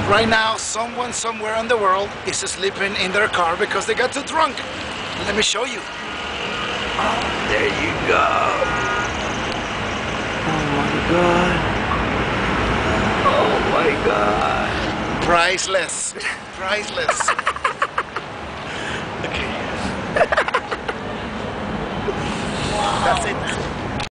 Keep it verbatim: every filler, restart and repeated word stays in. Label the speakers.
Speaker 1: Right now, someone somewhere in the world is sleeping in their car because they got too drunk. Let me show you.
Speaker 2: Oh, there you go. Oh my God. Oh my God.
Speaker 1: Priceless. Priceless.
Speaker 2: Okay.
Speaker 1: That's it.